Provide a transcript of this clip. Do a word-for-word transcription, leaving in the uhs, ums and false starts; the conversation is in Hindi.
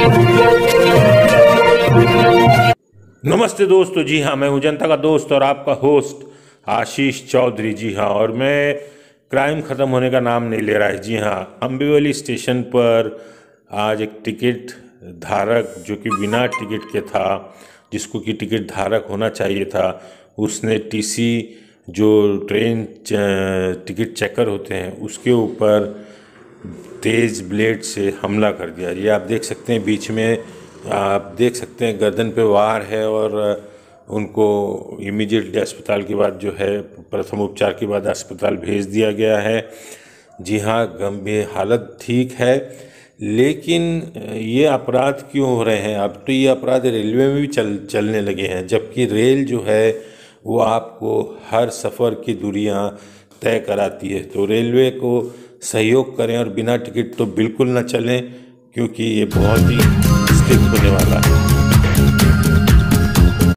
नमस्ते दोस्तों, जी हाँ, मैं हूँ जनता का दोस्त और आपका होस्ट आशीष चौधरी। जी हाँ, और मैं क्राइम ख़त्म होने का नाम नहीं ले रहा है। जी हाँ, अम्बिवली स्टेशन पर आज एक टिकट धारक जो कि बिना टिकट के था, जिसको कि टिकट धारक होना चाहिए था, उसने टीसी जो ट्रेन टिकट चेकर होते हैं उसके ऊपर तेज़ ब्लेड से हमला कर दिया। ये आप देख सकते हैं, बीच में आप देख सकते हैं गर्दन पे वार है और उनको इमीडिएटली अस्पताल के बाद जो है प्रथम उपचार के बाद अस्पताल भेज दिया गया है। जी हाँ, गंभीर हालत ठीक है, लेकिन ये अपराध क्यों हो रहे हैं? अब तो ये अपराध रेलवे में भी चल चलने लगे हैं, जबकि रेल जो है वो आपको हर सफ़र की दूरियां तय कराती है। तो रेलवे को सहयोग करें और बिना टिकट तो बिल्कुल ना चलें, क्योंकि ये बहुत ही